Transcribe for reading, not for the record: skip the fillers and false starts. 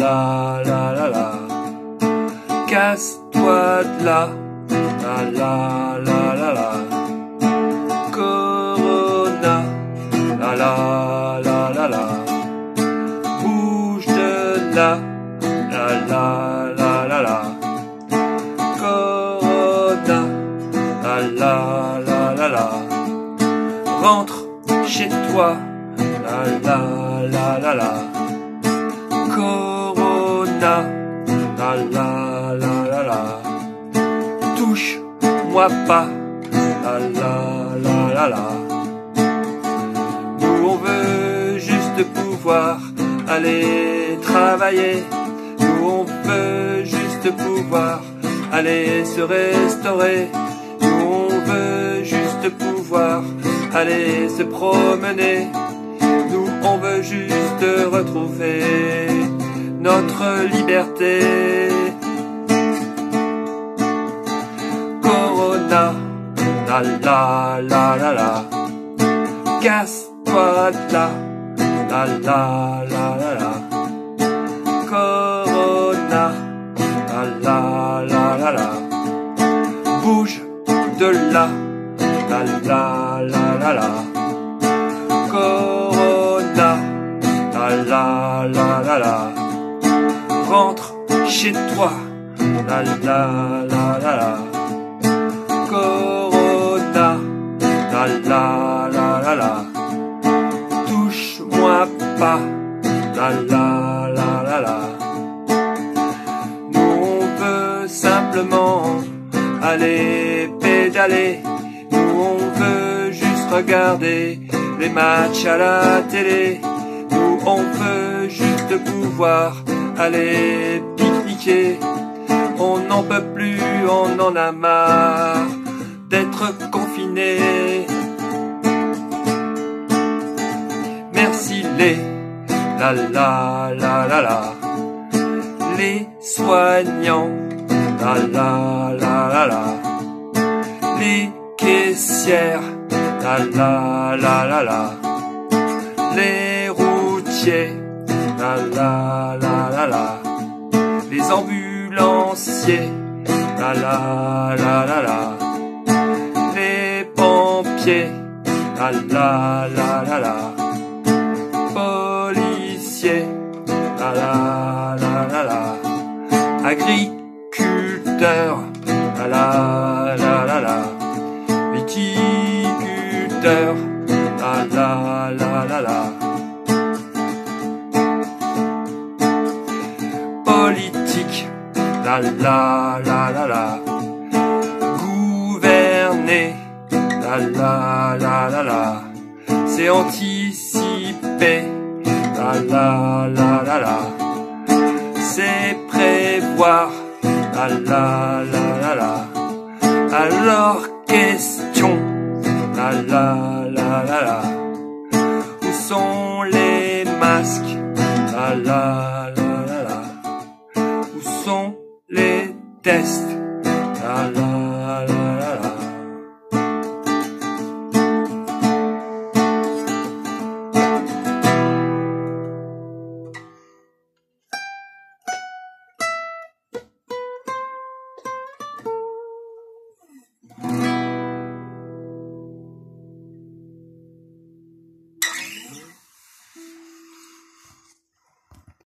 la la la la. Casse-toi de là, la la la la la. Corona, la la la la la. Bouge de là, la la la la la. Corona, la la la la la. Rentre chez toi, la la la la la. Corona, la la la la la. Touche-moi pas, la la la la la. Nous on veut juste pouvoir aller travailler. Nous on veut juste pouvoir aller se restaurer. Nous on veut juste pouvoir aller se promener. Nous on veut juste retrouver notre liberté. Corona, la la la la la. Casse-toi de là, la la la la la. Corona, la la la la la. Bouge de là, la la la la la. Corona, la la la la la. Rentre chez toi, la la la la la. Corona, la la la la la. Touche-moi pas, la la la la la. Nous on veut simplement aller pédaler. Nous on veut juste regarder les matchs à la télé. Nous on veut juste pouvoir aller pique-niquer. On n'en peut plus, on en a marre d'être confiné. Merci les la la la la la. Les soignants, la la la la la. Les caissières, la la la la la. Les routiers, la la la la la. Les ambulanciers, la la la la la. Les pompiers, la la la la la. Policiers, la la la la la. Agriculteurs, la la la la la. Viticulteurs, la la la la la. Politique, la la la la la. Gouverner, la la la la la. C'est anticiper, la la la la la. C'est prévoir, la la la la la. Alors question, la la la la la. Où sont les masques, la la la la la. Où sont les tests?